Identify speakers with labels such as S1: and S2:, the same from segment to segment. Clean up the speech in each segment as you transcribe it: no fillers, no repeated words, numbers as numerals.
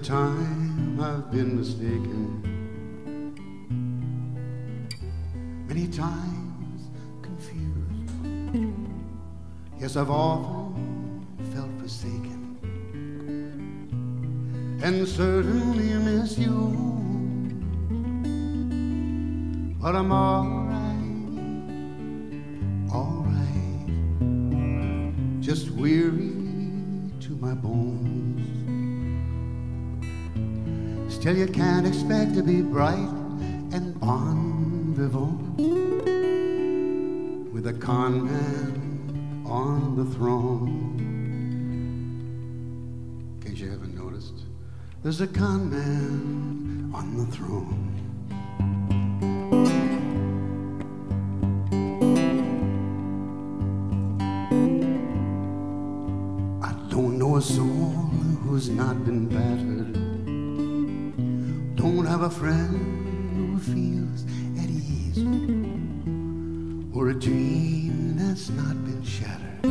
S1: time I've been mistaken, many times confused. Yes, I've often felt forsaken and certainly misused. But I'm all right, just weary to my bones. Still you can't expect to be bright and bon vivant with a con man on the throne. In case you haven't noticed, there's a con man on the throne. I don't know a soul who's not been battered. Don't have a friend who feels at ease, or a dream that's not been shattered,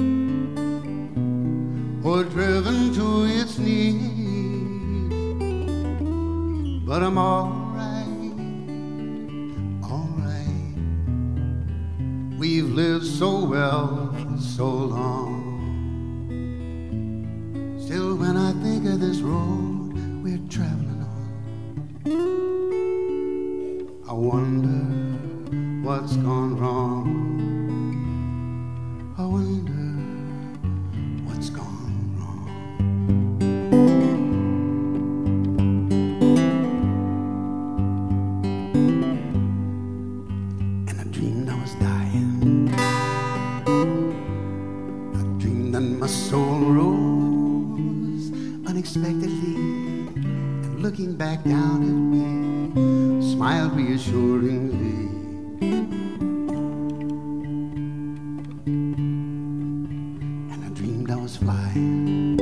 S1: or driven to its knees. But I'm all right. We've lived so well, so long. Still, when I think of this road we're traveling on, I wonder what's gone wrong. I wonder what's gone wrong. And I dreamed I was dying. I dreamed that my soul rose unexpectedly, and looking back down at me, smiled reassuringly. And I dreamed I was flying,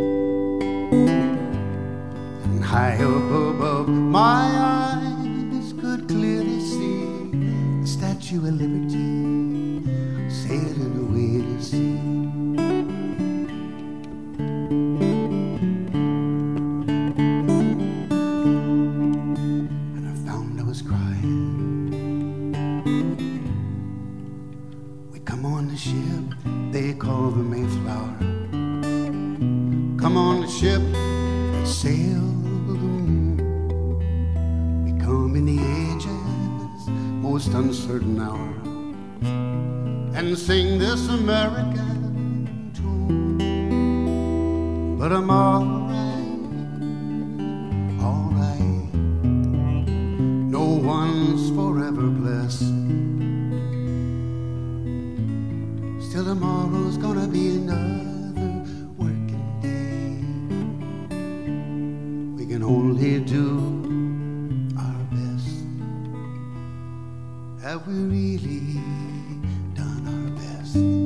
S1: and high up above my eyes could clearly see the Statue of Liberty sailing away to sea. Come on the ship they call the Mayflower. Come on the ship that sailed the moon. We come in the age's most uncertain hour and sing this American tune. But I'm all right. No one's forever blessed. Still tomorrow's gonna be another working day. We can only do our best. Have we really done our best?